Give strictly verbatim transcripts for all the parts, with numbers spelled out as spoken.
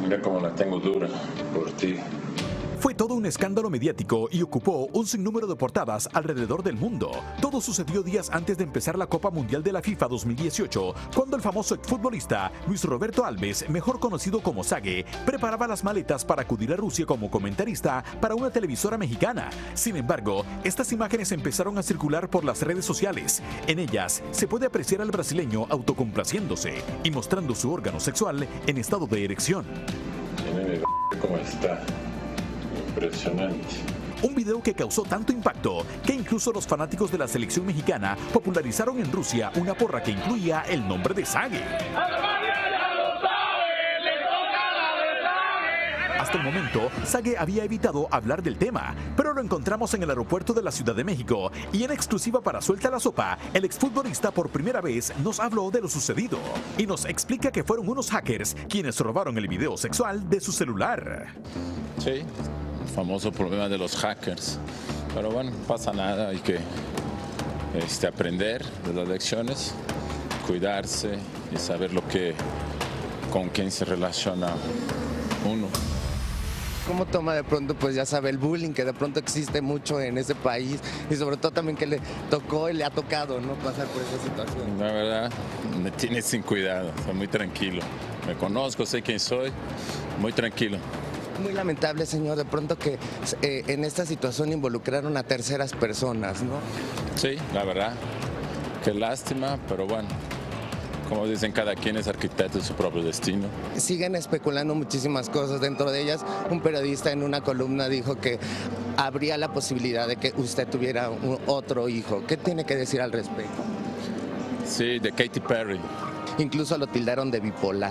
Mira cómo la tengo dura por ti. Fue todo un escándalo mediático y ocupó un sinnúmero de portadas alrededor del mundo. Todo sucedió días antes de empezar la Copa Mundial de la FIFA dos mil dieciocho, cuando el famoso exfutbolista Luis Roberto Alves, mejor conocido como Sague, preparaba las maletas para acudir a Rusia como comentarista para una televisora mexicana. Sin embargo, estas imágenes empezaron a circular por las redes sociales. En ellas se puede apreciar al brasileño autocomplaciéndose y mostrando su órgano sexual en estado de erección. Mira cómo está. Impresionante. Un video que causó tanto impacto que incluso los fanáticos de la selección mexicana popularizaron en Rusia una porra que incluía el nombre de Sague. Hasta el momento, Sague había evitado hablar del tema, pero lo encontramos en el aeropuerto de la Ciudad de México y en exclusiva para Suelta la Sopa, el exfutbolista por primera vez nos habló de lo sucedido y nos explica que fueron unos hackers quienes robaron el video sexual de su celular. Sí, el famoso problema de los hackers, pero bueno, no pasa nada, hay que este, aprender de las lecciones, cuidarse y saber lo que, con quién se relaciona uno. ¿Cómo toma de pronto, pues ya sabe, el bullying que de pronto existe mucho en ese país y sobre todo también que le tocó y le ha tocado, ¿no?, pasar por esa situación? La verdad, me tiene sin cuidado, estoy muy tranquilo. Me conozco, sé quién soy, muy tranquilo. Muy lamentable, señor, de pronto que eh, en esta situación involucraron a terceras personas, ¿no? Sí, la verdad, qué lástima, pero bueno. Como dicen, cada quien es arquitecto de su propio destino. Siguen especulando muchísimas cosas, dentro de ellas un periodista en una columna dijo que habría la posibilidad de que usted tuviera un, otro hijo. ¿Qué tiene que decir al respecto? Sí, de Katy Perry. Incluso lo tildaron de bipolar.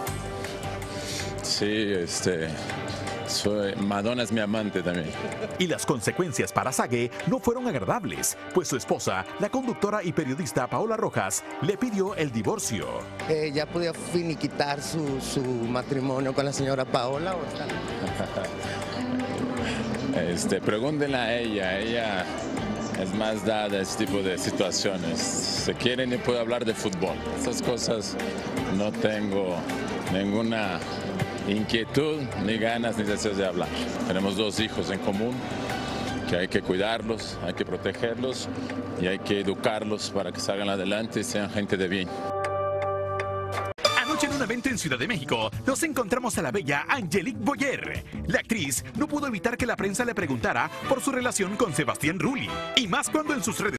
Sí, este... Soy, Madonna es mi amante también. Y las consecuencias para Sague no fueron agradables, pues su esposa, la conductora y periodista Paola Rojas, le pidió el divorcio. Eh, ¿Ya podía finiquitar su, su matrimonio con la señora Paola? ¿O está? este, pregúntenle a ella, ella es más dada a este tipo de situaciones. Si quieren, yo puedo hablar de fútbol. Esas cosas no tengo ninguna inquietud, ni ganas, ni deseos de hablar. Tenemos dos hijos en común, que hay que cuidarlos, hay que protegerlos y hay que educarlos para que salgan adelante y sean gente de bien. Anoche en un evento en Ciudad de México, nos encontramos a la bella Angelique Boyer. La actriz no pudo evitar que la prensa le preguntara por su relación con Sebastián Rulli, y más cuando en sus redes